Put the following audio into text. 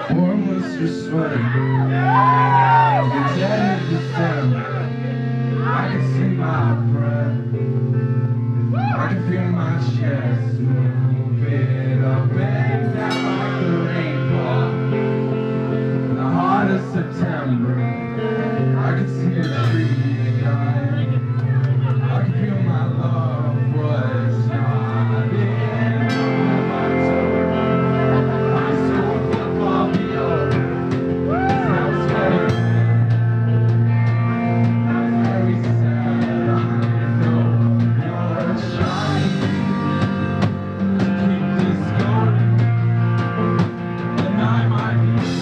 Warm was your sweater. The dead of December. I can see my breath. I can feel my chest move it up and down like the rainfall. In the heart of September, I can see the trees dying. I can feel my love was not in my toe. My school football be over. Now it's very sad. I know you're trying to keep this going, and I might be